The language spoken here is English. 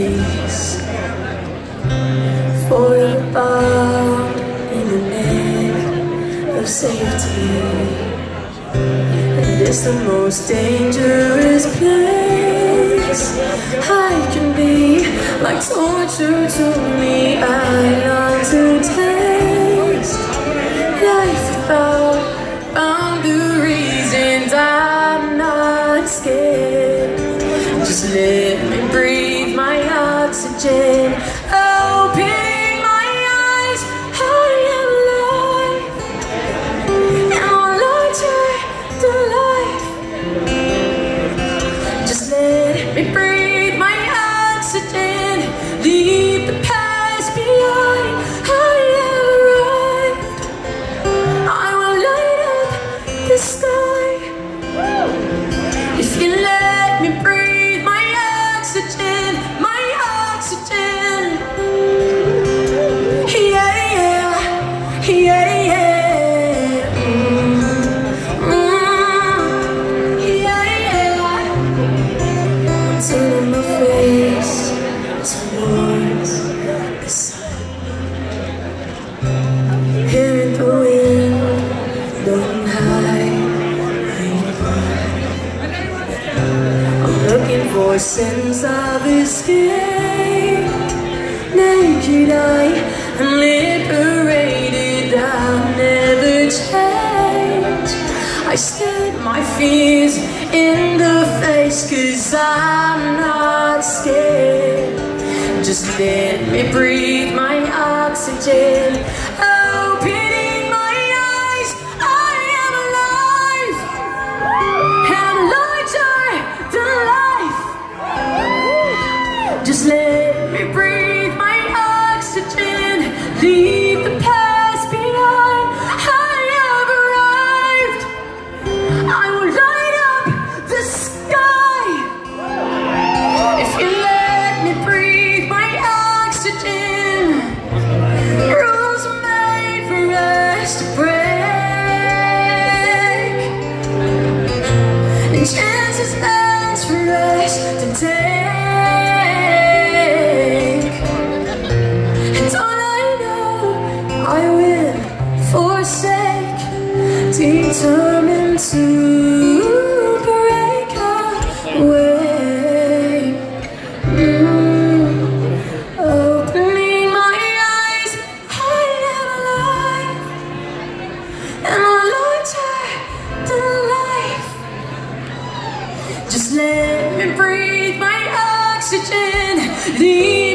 face, forever bound in the net of safety. And it's the most dangerous place I can be, like torture to me. I long to taste life without boundaries, and I'm not scared. Just let me breathe my oxygen. Opening my eyes, I am alive, and I'll larger than life. Just let me breathe my oxygen. Leave the past behind. I have arrived. I will light up the sky if you let me breathe my oxygen, my oxygen. Yeah, yeah, yeah, yeah. Yeah, yeah. Turn my face towards the sun, hearing the wind blowing high. I'm looking for a sense of escape. Naked eye and liberated, I'll never change. I stare my fears in the face, 'cause I'm not scared. Just let me breathe my oxygen. Opening my eyes, I am alive, and larger than life. Just let me breathe my oxygen. Leave the past behind. I have arrived. I will light up the sky if you let me breathe my oxygen. Rules are made for us to break, and chances stand for us to take. And all I know, I will forsake, determined to break away. Opening my eyes, I am alive, and I'm larger than life. Just let me breathe my oxygen.